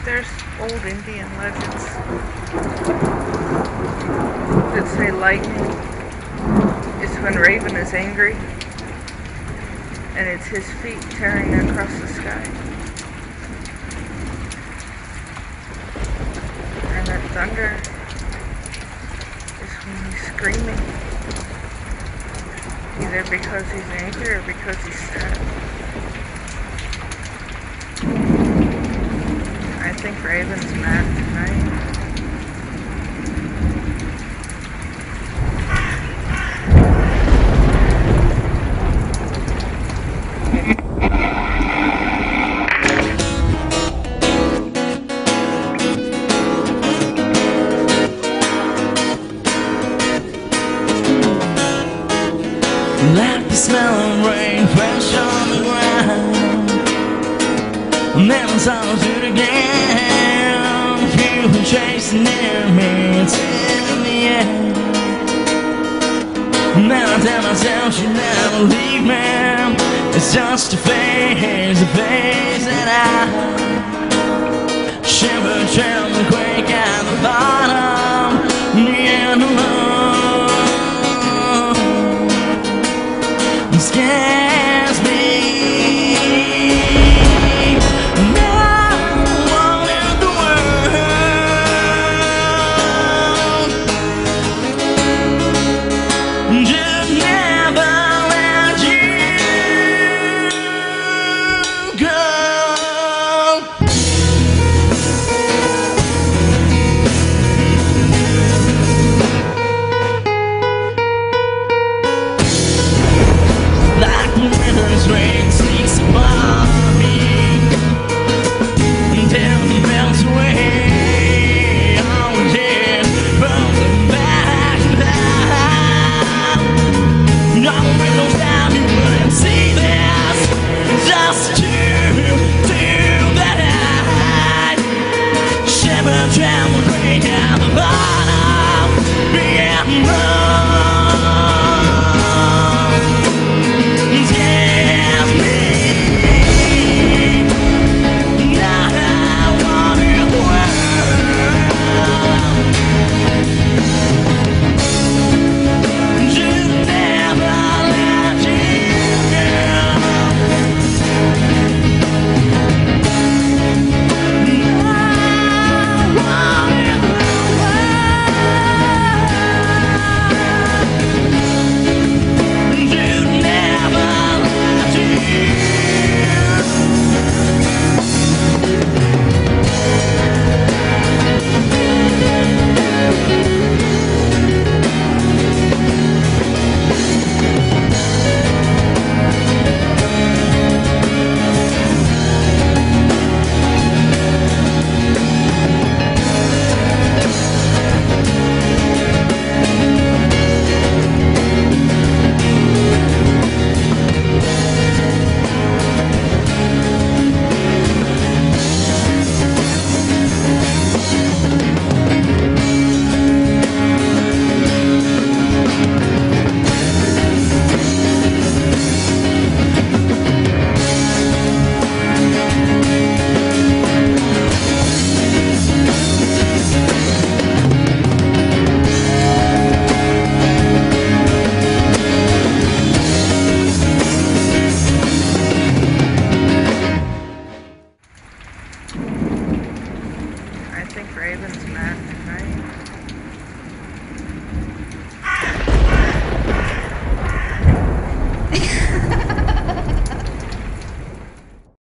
There's old Indian legends that say lightning is when Raven is angry, and it's his feet tearing across the sky. And that thunder is when he's screaming, either because he's angry or because he's sad. I think Raven's mad tonight. Like the smell of rain fresh on the ground, and then it's all do it again. If you've been chasing near me, it's in the air. And then I tell myself she'll never leave me. It's just a phase that I shiver, tremble, quake at the bottom, and alone. Scares me. No one in the world should never let you go. Like the winter's rain sneaks above me until it melts away. All dead from back to back. All the windows down, you wouldn't see this. Just two that I shiver, tremble, break at the bottom, being wrong. I think Raven's mad tonight.